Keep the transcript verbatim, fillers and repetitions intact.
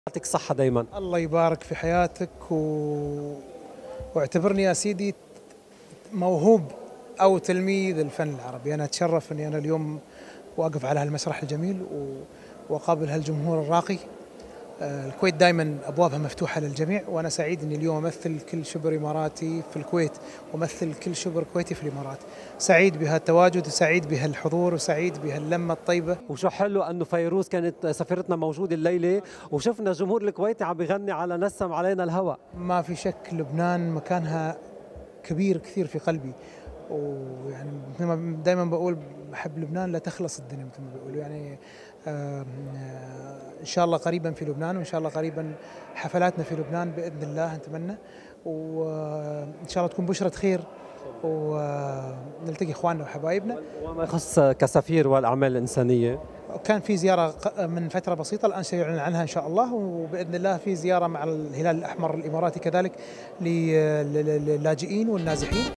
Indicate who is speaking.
Speaker 1: يعطيك الصحة دايما.
Speaker 2: الله يبارك في حياتك و... واعتبرني يا سيدي موهوب أو تلميذ الفن العربي. أنا أتشرف أني أنا اليوم واقف على هالمسرح الجميل و... وأقابل هالجمهور الراقي. آه، الكويت دائما أبوابها مفتوحة للجميع، وأنا سعيد أني اليوم أمثل كل شبر إماراتي في الكويت وأمثل كل شبر كويتي في الإمارات. سعيد بهالتواجد وسعيد بهالحضور وسعيد بهاللمة الطيبة.
Speaker 1: وشو حلو انه فيروز كانت سفيرتنا موجوده الليله، وشفنا الجمهور الكويتي عم بيغني على نسم علينا الهوى.
Speaker 2: ما في شك لبنان مكانها كبير كثير في قلبي، ويعني مثل ما دائما بقول بحب لبنان لا تخلص الدنيا مثل ما بيقولوا. يعني آه ان شاء الله قريبا في لبنان، وان شاء الله قريبا حفلاتنا في لبنان باذن الله نتمنى، وان شاء الله تكون بشرة خير ونلتقي اخواننا وحبايبنا.
Speaker 1: وما يخص كسفير والاعمال الانسانيه،
Speaker 2: كان في زيارة من فترة بسيطة، الآن سيعلن عنها إن شاء الله، وبإذن الله في زيارة مع الهلال الأحمر الإماراتي كذلك للاجئين والنازحين.